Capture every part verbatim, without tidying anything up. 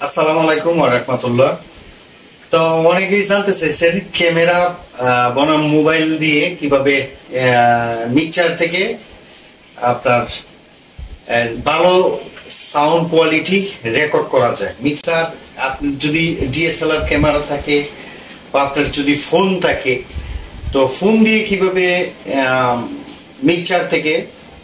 আসসালামু আলাইকুম ওয়া রাহমাতুল্লাহ। তো অনেকেই জানতে চাইছেন ক্যামেরা বনাম মোবাইল দিয়ে কিভাবে মিক্সার থেকে আপনার ভালো সাউন্ড কোয়ালিটি রেকর্ড করা যায়। মিক্সার আপনি যদি ডিএসএলআর ক্যামেরা থাকে বা আপনার যদি ফোন থাকে, তো ফোন দিয়ে কিভাবে মিক্সার থেকে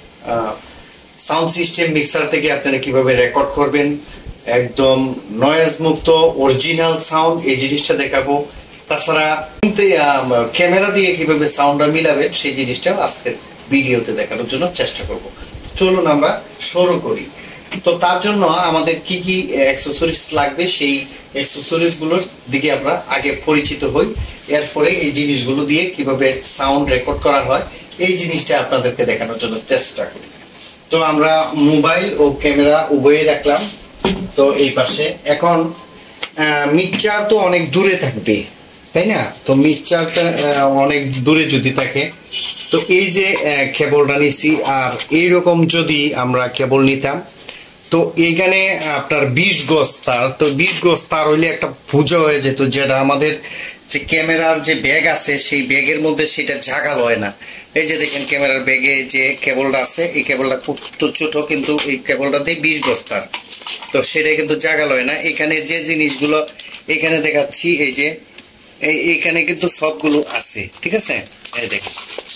সাউন্ড সিস্টেম মিক্সার থেকে আপনারা কিভাবে রেকর্ড করবেন একদম নয়েজ মুক্ত অরিজিনাল সাউন্ড, এই জিনিসটা দেখাবো। তাছাড়া ক্যামেরা দিয়ে কিভাবে সাউন্ডটা মিলাবেন সেই জিনিসটা আজকের ভিডিওতে দেখানোর জন্য চেষ্টা করব। চলুন আমরা শুরু করি। তো তার জন্য আমাদের কি কি অ্যাকসেসরিজ লাগবে সেই অ্যাকসেসরিজ গুলোর দিকে আমরা আগে পরিচিত হই, এরপরে এই জিনিসগুলো দিয়ে কিভাবে সাউন্ড রেকর্ড করা হয় এই জিনিসটা আপনাদেরকে দেখানোর জন্য চেষ্টা করি। তো আমরা মোবাইল ও ক্যামেরা উভয়ে রাখলাম। তো এই পাশে এখন মিক্সার তো অনেক দূরে থাকবে, তাই না? তো মিক্সারটা অনেক দূরে যদি থাকে, তো এই যে কেবলটা নিছি, আর এইরকম যদি আমরা কেবল নিতাম, তো এইখানে আপনার বিশ গজ তার, তো বিশ গজ তার হইলে একটা পূজা হয়ে যেত, যেটা আমাদের যে ক্যামেরার যে ব্যাগ আছে সেই ব্যাগের মধ্যে সেটা জাগাল হয় না। এই যে দেখেন ক্যামেরার ব্যাগে যে কেবলটা আছে, এই কেবলটা খুব ছোট, কিন্তু এই কেবলটাতে বিশ গজ তার, তো সেটা কিন্তু জাগাল হয় না। এখানে যে জিনিসগুলো এখানে দেখাচ্ছি, এই যে এইখানে কিন্তু সবগুলো আছে, ঠিক আছে? এই দেখেন,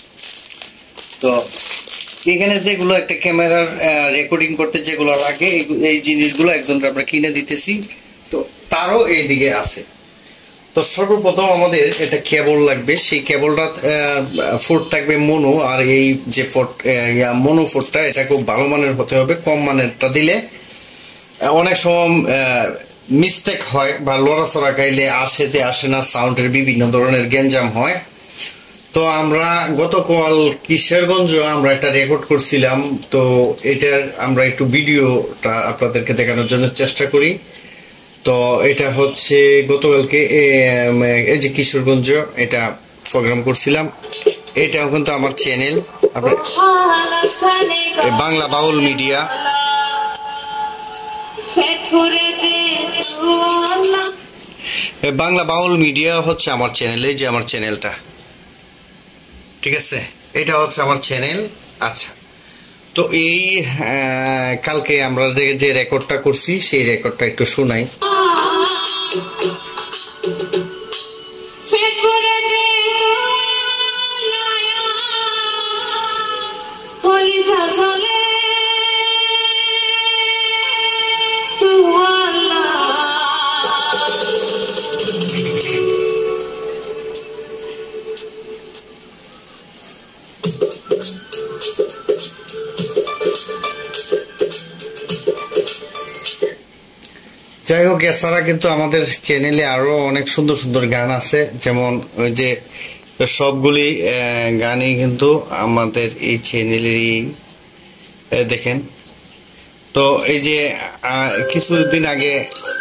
তো এখানে যেগুলো একটা ক্যামেরার রেকর্ডিং করতে যেগুলো লাগে এই জিনিসগুলো একজনকে আমরা কিনে দিতেছি, তো তারও এইদিকে আছে। তো সর্বপ্রথম আমাদের একটা কেবল লাগবে, সেই কেবলটা ফোর্ট থাকবে মনো, আর এই যে ফোর্ট মনো ফোর্টটা এটা খুব ভালো মানের হতে হবে, কম মানেরটা দিলে অনেক সময় মিস্টেক হয় বা লড়াচড়া খাইলে আসেতে আসে না, সাউন্ডের বিভিন্ন ধরনের গ্যাঞ্জাম হয়। তো আমরা গতকাল কিশোরগঞ্জ আমরা একটা রেকর্ড করছিলাম, তো এটার আমরা একটু ভিডিওটা আপনাদেরকে দেখানোর জন্য চেষ্টা করি। তো এটা হচ্ছে গতকালকে এই যে কিশোরগঞ্জ এটা প্রোগ্রাম করছিলাম। এটাও কিন্তু আমার চ্যানেল, আপনার বাংলা বাউল মিডিয়া। বাংলা বাউল মিডিয়া হচ্ছে আমার চ্যানেল, এই যে আমার চ্যানেলটা, ঠিক আছে? এটা হচ্ছে আমার চ্যানেল। আচ্ছা, তো এই কালকে আমরা যে রেকর্ডটা করছি সেই রেকর্ডটা একটু শোনাই। যাই হোক, এছাড়া কিন্তু আমাদের চ্যানেলে আরো অনেক সুন্দর সুন্দর গান আছে, যেমন ওই যে সবগুলি গানই কিন্তু আমাদের এই চ্যানেলেরই দেখেন। তো এই যে কিছুদিন আগে,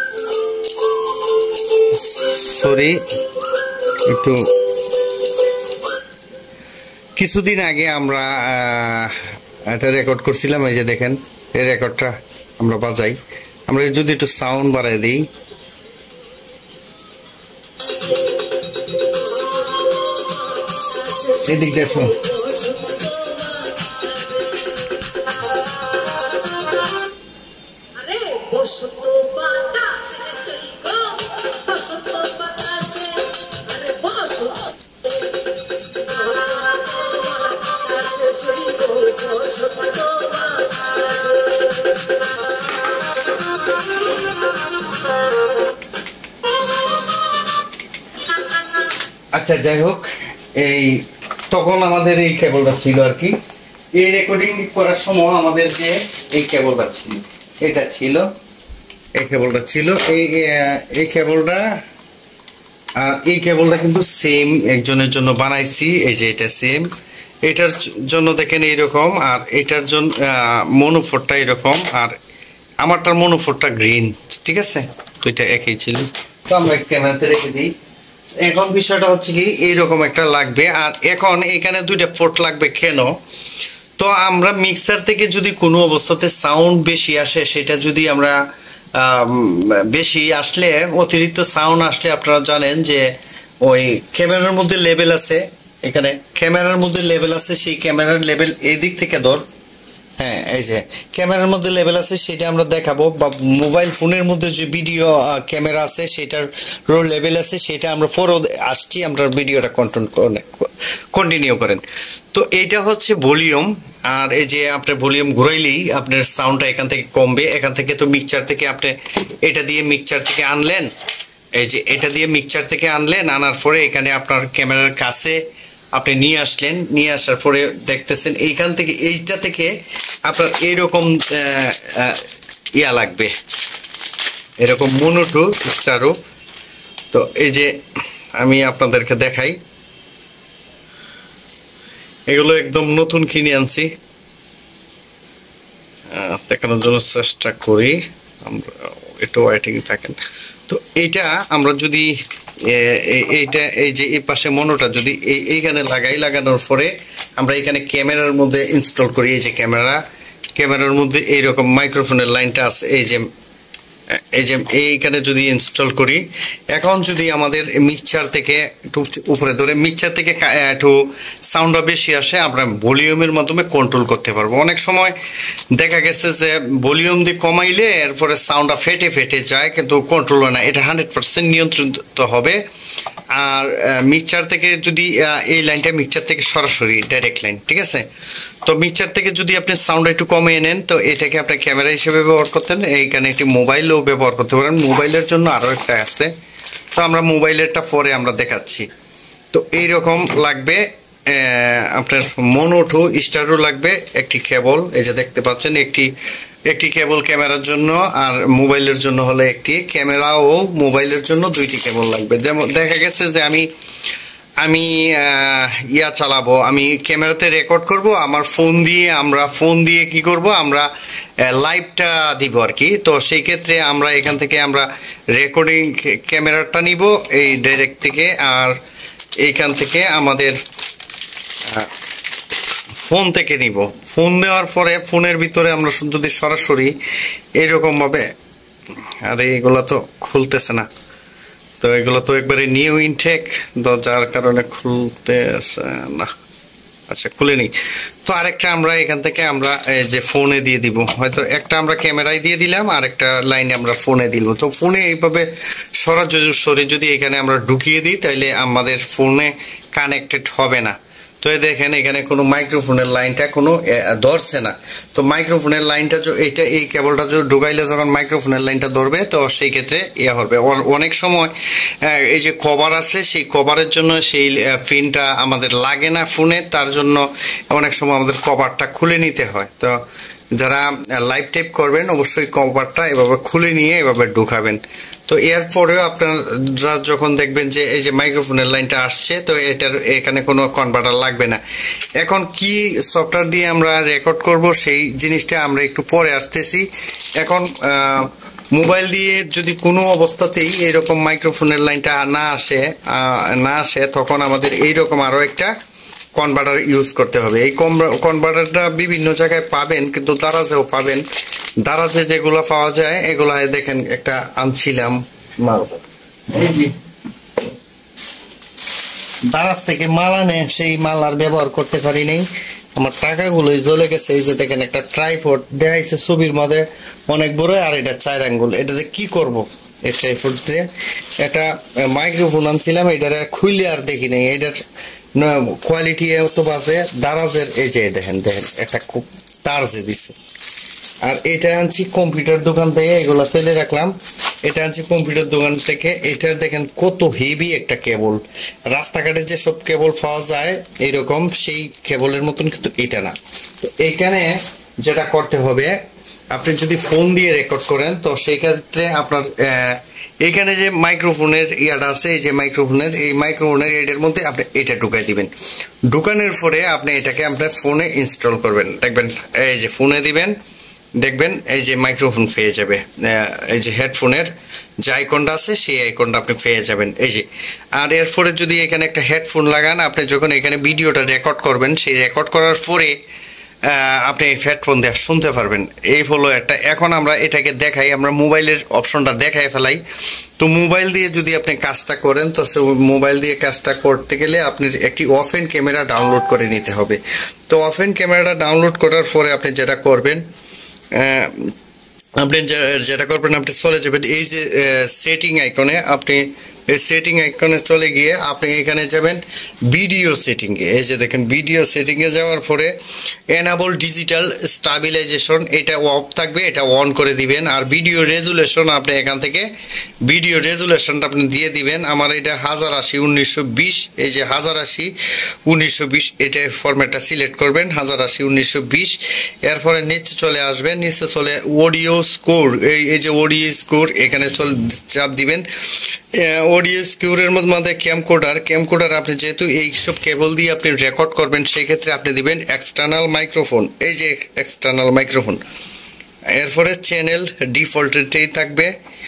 সরি একটু কিছুদিন আগে আমরা একটা রেকর্ড করছিলাম, এই যে দেখেন এই রেকর্ডটা আমরা বাজাই। আমরা যদি একটু সাউন্ড বাড়াই দিই, এদিক দেখো, আচ্ছা যাই হোক, এই তখন আমাদের এই কেবলটা ছিল আর কি। এই রেকর্ডিং করার সময় আমাদের যে এই কেবলটা ছিল, এটা ছিল এই কেবলটা ছিল এই এই কেবলটা আর এই কেবলটা কিন্তু সেম একজনের জন্য বানাইছি, এই যে এটা সেম। এটার জন্য দেখেন এইরকম, আর এটার জন্য মনোফোরটা এরকম, আর আমারটার মনোফোরটা গ্রিন, ঠিক আছে? তো এটা একই ছিল। তো আমরা ক্যামেরাতে রেখে দিই। এখন বিষয়টা হচ্ছে কি, এইরকম একটা লাগবে, আর এখন এখানে দুইটা পোর্ট লাগবে কেন? তো আমরা মিক্সার থেকে যদি কোনো অবস্থাতে সাউন্ড বেশি আসে, সেটা যদি আমরা বেশি আসলে, অতিরিক্ত সাউন্ড আসলে আপনারা জানেন যে ওই ক্যামেরার মধ্যে লেভেল আছে, এখানে ক্যামেরার মধ্যে লেভেল আছে, সেই ক্যামেরার লেভেল এই দিক থেকে ধর, হ্যাঁ এই যে ক্যামেরার মধ্যে লেভেল আছে সেটা আমরা দেখাবো, বা মোবাইল ফোনের মধ্যে যে ভিডিও ক্যামেরা আছে সেটার লেভেল আছে সেটা আমরা পরে আসছি, আমরা ভিডিওটা কন্ট্রোল কন্টিনিউ করেন। তো এইটা হচ্ছে ভলিউম, আর এই যে আপনার ভলিউম ঘুরাইলেই আপনার সাউন্ডটা এখান থেকে কমবে। এখান থেকে তো মিক্সচার থেকে আপনি এটা দিয়ে মিক্সচার থেকে আনলেন, এই যে এটা দিয়ে মিক্সচার থেকে আনলেন, আনার পরে এখানে আপনার ক্যামেরার কাছে আপনি নিয়ে আসলেন, নিয়ে আসার পরে দেখতেছেন এইখান থেকে এইটা থেকে আপনার এইরকম ইয়া লাগবে, এরকম মনোটো স্টারো। তো এই যে আমি আপনাদেরকে দেখাই, এগুলো একদম নতুন কিনে আনছি, দেখানোর জন্য চেষ্টা করি, আমরা একটু ওয়েটিং থাকেন। তো এইটা আমরা যদি এইটা এই যে এই পাশে মনোটা যদি এইখানে লাগাই, লাগানোর পরে আমরা এখানে ক্যামেরার মধ্যে ইনস্টল করি, এই যে ক্যামেরা ক্যামেরার মধ্যে এইরকম মাইক্রোফোনের লাইনটা আছে, এই যে এই যে এইখানে যদি ইনস্টল করি, এখন যদি আমাদের মিক্সচার থেকে একটু উপরে ধরে মিক্সচার থেকে একটু সাউন্ডটা বেশি আসে, আমরা ভলিউমের মাধ্যমে কন্ট্রোল করতে পারবো। অনেক সময় দেখা গেছে যে ভলিউম দিয়ে কমাইলে এরপরে সাউন্ডটা ফেটে ফেটে যায়, কিন্তু কন্ট্রোল হয় না, এটা হান্ড্রেড পার্সেন্ট নিয়ন্ত্রিত হবে। আর মিক্সচার থেকে যদি এই লাইনটা মিক্সচার থেকে সরাসরি ডাইরেক্ট লাইন, ঠিক আছে। তো মিক্সচার থেকে যদি আপনি সাউন্ড একটু কমিয়ে নেন, তো এটাকে আপনি ক্যামেরা হিসেবে ব্যবহার করতেন, এইখানে একটি মোবাইলও ব্যবহার করতে পারেন, মোবাইলের জন্য আরও একটা আছে, তো আমরা মোবাইলেরটা পরে আমরা দেখাচ্ছি। তো এইরকম লাগবে আপনার মনোটো স্টারও লাগবে, একটি কেবল এই যে দেখতে পাচ্ছেন, একটি একটি কেবল ক্যামেরার জন্য, আর মোবাইলের জন্য হলে একটি, ক্যামেরা ও মোবাইলের জন্য দুইটি কেবল লাগবে। যেমন দেখা গেছে যে আমি আমি ইয়া চালাবো, আমি ক্যামেরাতে রেকর্ড করব, আমার ফোন দিয়ে আমরা ফোন দিয়ে কি করব, আমরা লাইভটা দিব আর কি। তো সেই ক্ষেত্রে আমরা এখান থেকে আমরা রেকর্ডিং ক্যামেরাটা নিব এই ডাইরেক্ট থেকে, আর এইখান থেকে আমাদের ফোন থেকে নিব। ফোন নেওয়ার পরে ফোনের ভিতরে আমরা যদি সরাসরি এইরকম ভাবে, আরে এগুলো তো খুলতেছে না, তো এগুলো তো একবারে নিউ ইনটেক, যার কারণে খুলতেছে না, আচ্ছা খুলে নিই। তো আরেকটা আমরা এখান থেকে আমরা যে ফোনে দিয়ে দিব, হয়তো একটা আমরা ক্যামেরায় দিয়ে দিলাম, আর একটা লাইনে আমরা ফোনে দিব। তো ফোনে এইভাবে সরাসরি যদি এখানে আমরা ঢুকিয়ে দিই, তাহলে আমাদের ফোনে কানেক্টেড হবে না। তো দেখেন এখানে কোনো মাইক্রোফোনের লাইনটা কোনো ধরছে না। তো মাইক্রোফোনের লাইনটা এইটা এই কেবলটা ঢুকাইলে যখন মাইক্রোফোনের লাইনটা ধরবে, তো সেই ক্ষেত্রে ইয়ে হবে। অনেক সময় এই যে কভার আছে, সেই কভারের জন্য সেই পিনটা আমাদের লাগে না ফোনে, তার জন্য অনেক সময় আমাদের কভারটা খুলে নিতে হয়। তো যারা লাইভ টাইপ করবেন অবশ্যই কভারটা এভাবে খুলে নিয়ে এভাবে ঢুকাবেন। তো এরপরেও আপনারা যখন দেখবেন যে এই যে মাইক্রোফোনের লাইনটা আসছে, তো এটার এখানে কোনো কনভার্টার লাগবে না। এখন কি সফটওয়্যার দিয়ে আমরা রেকর্ড করব সেই জিনিসটা আমরা একটু পরে আসতেছি। এখন মোবাইল দিয়ে যদি কোনো অবস্থাতেই এইরকম মাইক্রোফোনের লাইনটা না আসে না আসে তখন আমাদের এইরকম আরও একটা কনভার্টার ইউজ করতে হবে। এই কনভার্টারটা বিভিন্ন জায়গায় পাবেন, কিন্তু দারাজেও পাবেন। দারাজে যেগুলো পাওয়া যায় এগুলো দেখেন, একটা আনছিলাম মাল, দারাজ থেকে মাল আনে, সেই মাল আর ব্যবহার করতে পারি নাই, আমার টাকাগুলোই জ্বলে গেছে। এই যে দেখেন একটা ট্রাইপড দেখাইছে ছবির মধ্যে, অনেক বড়, আর এটা চার আঙ্গুল। এটাতে কি করব এই ট্রাইপড দিয়ে? একটা মাইক্রোফোন আনছিলাম, এটারে খুইলে আর দেখি নাই, এটার কোয়ালিটি এত বাজে। দারাজের এই যে দেখেন দেখেন একটা খুব তার যে দিছে। আর এটা আনছি কম্পিউটার দোকান থেকে, এগুলা ফেলে রাখলাম। এটা আনছি কম্পিউটার দোকান থেকে। এটার দেখেন কত হেভি একটা কেবল, রাস্তাঘাটে যেসব কেবল পাওয়া যায় এইরকম সেই কেবলের মতন, কিন্তু এটা না। তো এইখানে যেটা করতে হবে, আপনি যদি ফোন দিয়ে রেকর্ড করেন, তো সেই ক্ষেত্রে আপনার এইখানে যে মাইক্রোফোনের ইয়াটা আছে, এই যে মাইক্রোফোনের এই মাইক্রোফোনের এটার মধ্যে আপনি এটা ঢুকাই দিবেন। ঢুকানোর পরে আপনি এটাকে আপনার ফোনে ইনস্টল করবেন। দেখবেন এই যে ফোনে দিবেন, দেখবেন এই যে মাইক্রোফোন পেয়ে যাবে, এই যে হেডফোনের যে আইকনটা আছে সেই আইকনটা আপনি পেয়ে যাবেন এই যে। আর এরপরে যদি এখানে একটা হেডফোন লাগান, আপনি যখন এখানে ভিডিওটা রেকর্ড করবেন, সেই রেকর্ড করার পরে আপনি হেডফোন দিয়ে শুনতে পারবেন। এই হলো একটা। এখন আমরা এটাকে দেখাই, আমরা মোবাইলের অপশনটা দেখাই ফেলাই। তো মোবাইল দিয়ে যদি আপনি কাজটা করেন, তো সে মোবাইল দিয়ে কাজটা করতে গেলে আপনি একটি অফেন ক্যামেরা ডাউনলোড করে নিতে হবে। তো অফেন ক্যামেরাটা ডাউনলোড করার পরে আপনি যেটা করবেন, আপনি যেটা করবেন আপনি চলে যাবেন এই যে সেটিং আইকনে। আপনি এই সেটিং আইকনে চলে গিয়ে আপনি এখানে যাবেন ভিডিও সেটিংয়ে। এই যে দেখেন ভিডিও সেটিংয়ে যাওয়ার পরে এনাবল ডিজিটাল স্টাবিলাইজেশন, এটা অফ থাকবে, এটা অন করে দিবেন। আর ভিডিও রেজুলেশন আপনি এখান থেকে ভিডিও রেজুলেশনটা আপনি দিয়ে দিবেন। আমার এটা হাজার আশি উনিশশো বিশ, এই যে হাজার আশি উনিশশো বিশ এটা ফরম্যাটটা সিলেক্ট করবেন, হাজার আশি উনিশশো বিশ। এরপরে নিচে চলে আসবেন, নিচে চলে অডিও স্কোর, এই এই যে অডিও স্কোর এখানে চলে চাপ দিবেন। অডিও স্কিউরের মধ্যে ক্যামকোডার, ক্যামকোডার আপনি যেহেতু এইসব কেবল দিয়ে আপনি রেকর্ড করবেন, সেই ক্ষেত্রে আপনি দিবেন এক্সটার্নাল মাইক্রোফোন, এই যে এক্সটার্নাল মাইক্রোফোন। এরপরে চ্যানেল ডিফল্টেই থাকবে,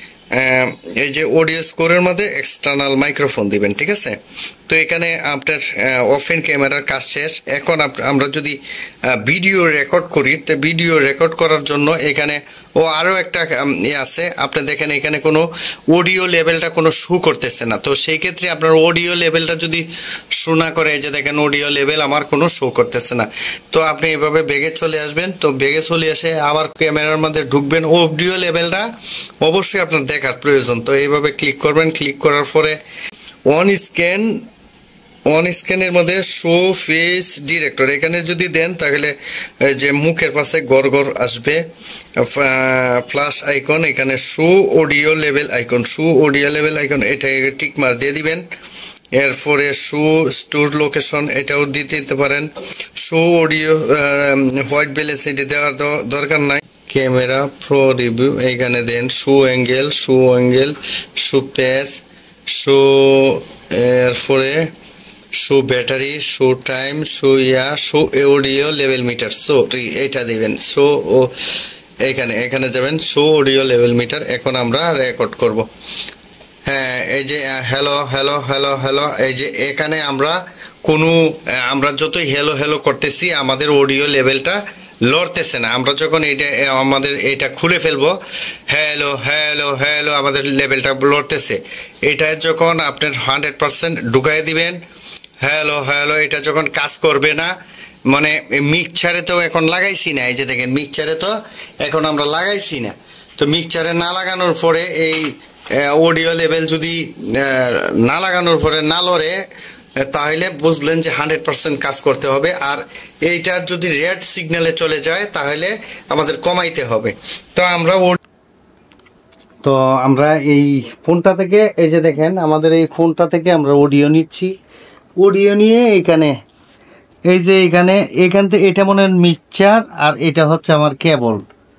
এই যে অডিও স্কোরের মধ্যে এক্সটার্নাল মাইক্রোফোন দিবেন, ঠিক আছে। তো এখানে আপনার ওপেন ক্যামেরার কাজ শেষ। এখন আমরা যদি ভিডিও রেকর্ড করি, তো ভিডিও রেকর্ড করার জন্য এখানে ও আরও একটা ইয়ে আছে। আপনি দেখেন এখানে কোনো অডিও লেভেলটা কোনো শো করতেছে না। তো সেই ক্ষেত্রে আপনার অডিও লেভেলটা যদি শো না করে, এই যে দেখেন অডিও লেভেল আমার কোনো শো করতেছে না। তো আপনি এভাবে বেগে চলে আসবেন। তো বেগে চলে এসে আবার ক্যামেরার মধ্যে ঢুকবেন, অডিও লেভেলটা অবশ্যই আপনার দেখার প্রয়োজন। তো এইভাবে ক্লিক করবেন, ক্লিক করার পরে ওয়ান স্ক্যান অন স্ক্যানের মধ্যে শো ফেস ডিরেক্টর এখানে যদি দেন, তাহলে যে মুখের পাশে গড় গড় আসবে ফ্ল্যাশ আইকন, এখানে show audio level icon, show audio level icon, এটা টিক মার দিয়ে দিবেন। এরপরে শো স্টোর লোকেশন এটাও দিতে দিতে পারেন। শো অডিও হোয়াইট ব্যালেন্স এটি দেওয়ার দরকার নাই। ক্যামেরা প্রো রিভিউ এখানে দেন, show angle, show angle, show pace, show, এরপরে show battery, show time, show ইয়া, show audio level meter, show এইটা দিবেন। শো ও এখানে এখানে যাবেন শো অডিও লেভেল মিটার। এখন আমরা রেকর্ড করব। হ্যাঁ, এই যে হ্যালো হ্যালো হ্যালো হ্যালো, এই যে এখানে আমরা কোনো আমরা যতই হ্যালো হ্যালো করতেছি আমাদের অডিও লেভেলটা লড়তেছে না। আমরা যখন এটা আমাদের এটা খুলে ফেলবো, হ্যালো হ্যালো হ্যালো, আমাদের লেভেলটা লড়তেছে। এটা যখন আপনার হান্ড্রেড পার্সেন্ট ঢুকাই দিবেন, হ্যালো হ্যালো, এটা যখন কাজ করবে না, মানে মিক্সচারে তো এখন লাগাইছি না, এই যে দেখেন মিক্সচারে তো এখন আমরা লাগাইছি না। তো মিক্সচারে না লাগানোর পরে এই অডিও লেভেল যদি না লাগানোর পরে না লড়ে, তাহলে বুঝলেন যে হান্ড্রেড পার্সেন্ট কাজ করতে হবে। আর এইটার যদি রেড সিগন্যালে চলে যায় তাহলে আমাদের কমাইতে হবে। তো আমরা তো আমরা এই ফোনটা থেকে, এই যে দেখেন আমাদের এই ফোনটা থেকে আমরা অডিও নিচ্ছি। অডিও নিয়ে এখানে এই যে এখানে এখান থেকে এটা মনে হয় মিক্সচার, আর এটা হচ্ছে আমার কেবল।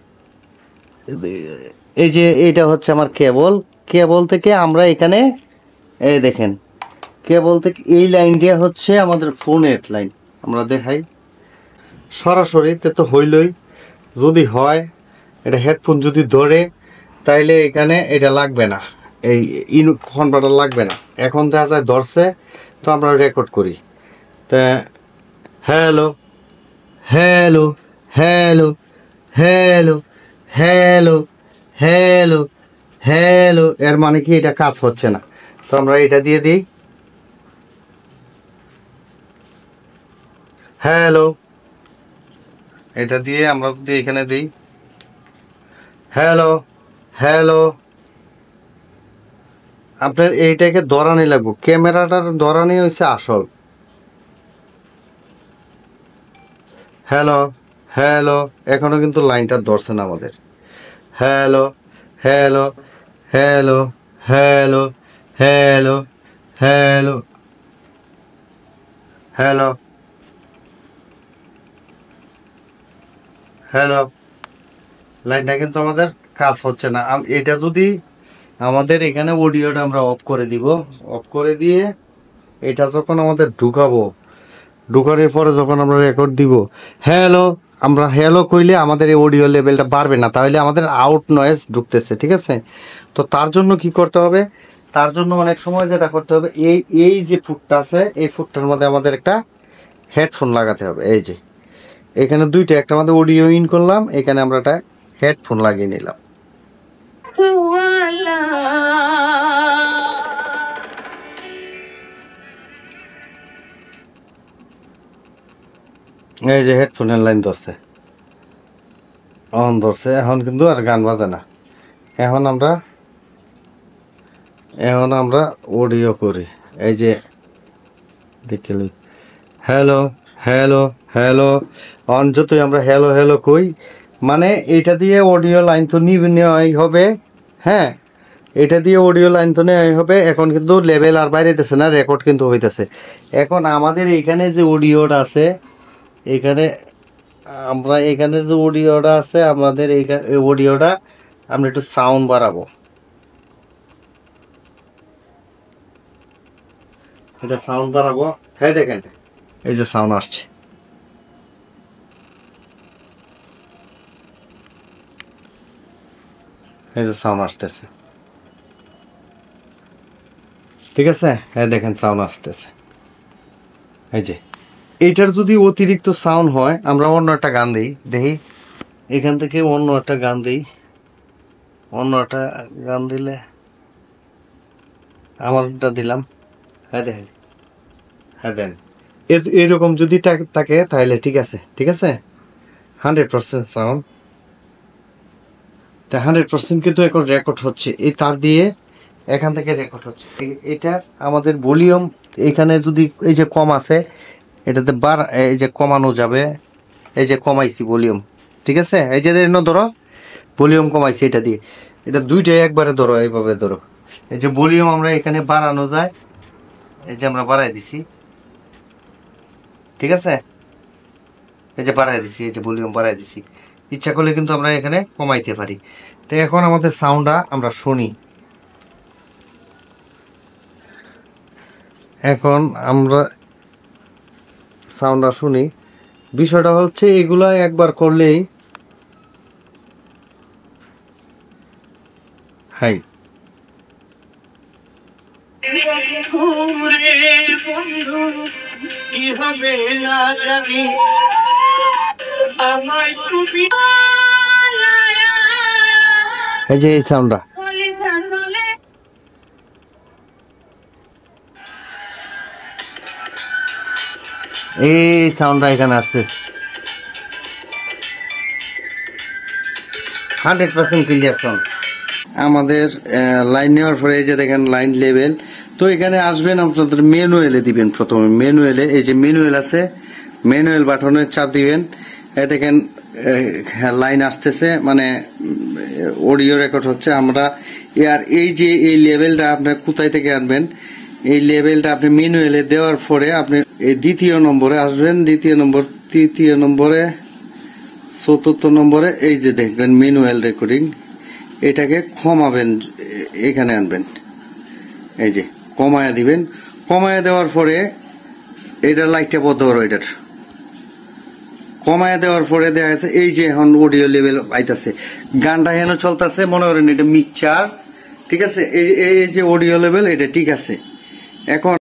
এই যে এটা হচ্ছে আমার কেবল। কেবল থেকে আমরা এখানে এই দেখেন কেবল থেকে এই লাইনটা হচ্ছে আমাদের ফোনের লাইন। আমরা দেখাই সরাসরি, তো হইলই। যদি হয় এটা হেডফোন যদি ধরে, তাইলে এখানে এটা লাগবে না, এই ইন কনভার্টার লাগবে না। এখন দেখা যায় ধরছে, তো আমরা রেকর্ড করি। তা hello hello hello hello hello hello hello, এর মানে কি এটা কাজ হচ্ছে না। তো আমরা এটা দিয়ে দিই, হ্যালো, এটা দিয়ে আমরা যদি এখানে দিই হ্যালো হ্যালো, আপনার এইটাকে ধরানি লাগবে, ক্যামেরাটার ধরানি হচ্ছে আসল। হ্যালো হ্যালো, এখনো কিন্তু লাইনটা ধরছে না আমাদের। Hello hello hello hello hello hello hello hello, লাইনটা কিন্তু আমাদের কাজ হচ্ছে না। এটা যদি আমাদের এখানে অডিওটা আমরা অফ করে দিব, অফ করে দিয়ে এটা যখন আমাদের ঢুকাবো, ঢুকানোর পরে যখন আমরা রেকর্ড দিব হ্যালো, আমরা হ্যালো কইলে আমাদের এই অডিও লেভেলটা বাড়বে না, তাহলে আমাদের আউট নয়েজ ঢুকতেছে, ঠিক আছে। তো তার জন্য কি করতে হবে, তার জন্য অনেক সময় যেটা করতে হবে, এই এই যে ফুটটা আছে এই ফুটটার মধ্যে আমাদের একটা হেডফোন লাগাতে হবে। এই যে এখানে দুইটা, একটা আমাদের অডিও ইন করলাম, এখানে আমরা একটা হেডফোন লাগিয়ে নিলাম। এই যে হেডফোনের লাইন ধরছে, অন ধরছে, এখন কিন্তু আর গান বাজে না। এখন আমরা এখন আমরা অডিও করি। এই যে দেখলি হ্যালো হ্যালো হ্যালো, অন যতই আমরা হ্যালো হ্যালো কই, মানে এটা দিয়ে অডিও লাইন তো নিবে নেওয়াই হবে। হ্যাঁ, এটা দিয়ে অডিও লাইন তো নেওয়াই হবে। এখন কিন্তু লেভেল আর বাইরেতেছে না, রেকর্ড কিন্তু হইতেছে। এখন আমাদের এখানে যে অডিওটা আছে, এখানে আমরা এখানে যে অডিওটা আছে আমাদের এই অডিওটা আমরা একটু সাউন্ড বাড়াবো। এটা সাউন্ড বাড়াবো। হ্যাঁ দেখেন, এই যে সাউন্ড আসছে, এই যে সাউন্ড আসতেছে, ঠিক আছে। হ্যাঁ দেখেন সাউন্ড আসতেছে। এই যে এইটার যদি অতিরিক্ত সাউন্ড হয়, আমরা অন্য একটা গান দিই, দেখি এখান থেকে অন্য একটা গান দিই। অন্য একটা গান দিলে আমারটা দিলাম। হ্যাঁ দেখেন, হ্যাঁ দেন, এরকম যদি থাকে তাহলে ঠিক আছে, ঠিক আছে। হান্ড্রেড পার্সেন্ট সাউন্ড, তা হান্ড্রেড পার্সেন্ট কিন্তু এখন রেকর্ড হচ্ছে, এই তার দিয়ে এখান থেকে রেকর্ড হচ্ছে। এটা আমাদের ভলিউম এখানে যদি এই যে কম আছে, এটাতে বার এই যে কমানো যাবে। এই যে কমাইছি ভলিউম, ঠিক আছে। এই যে ধরো ভলিউম কমাইছি এটা দিয়ে, এটা দুইটাই একবারে ধরো, এইভাবে ধরো। এই যে ভলিউম আমরা এখানে বাড়ানো যায়, এই যে আমরা বাড়াই দিছি, ঠিক আছে। এই যে বাড়াই দিছি, এই যে ভলিউম বাড়াই দিছি। ইচ্ছা করলে কিন্তু আমরা এখানে কমাইতে পারি। তো এখন আমাদের সাউন্ডটা আমরা শুনি। এখন আমরা সাউন্ডটা শুনি। বিষয়টা হচ্ছে এগুলা একবার করলেই হাই এই যে এই সাউন্ডটা, এই সাউন্ডটা এখানে আসতেছে হান্ড্রেড পার্সেন্ট ক্লিয়ার সাউন্ড। আমাদের লাইন নেওয়ার পরে এই যে দেখেন লাইন লেভেল, তো এখানে আসবেন আপনাদের ম্যানুয়ালে দিবেন। প্রথমে ম্যানুয়ালে এই যে ম্যানুয়াল আছে, ম্যানুয়াল বাটনে চাপ দিবেন। এই দেখেন লাইন আসতেছে, মানে অডিও রেকর্ড হচ্ছে। আমরা আর এই যে এই লেভেলটা আপনার কোথায় থেকে আনবেন, এই লেভেলটা আপনি ম্যানুয়ালে দেওয়ার পরে আপনি এই দ্বিতীয় নম্বরে আসবেন, দ্বিতীয় নম্বর, তৃতীয় নম্বরে, চতুর্থ নম্বরে এই যে দেখবেন ম্যানুয়াল রেকর্ডিং, এটাকে কমাবেন, এখানে আনবেন। এই যে কমায়া দিবেন, কমায়া দেওয়ার পরে এটার লাইটটা বন্ধ করো। এটার কমায়া দেওয়ার পরে দেখা যাচ্ছে এই যে এখন অডিও লেভেল আইতাছে, গানটা হেন চলতেছে, মনে করেন এটা মিক্সচার, ঠিক আছে। এই যে অডিও লেভেল এটা ঠিক আছে। এখন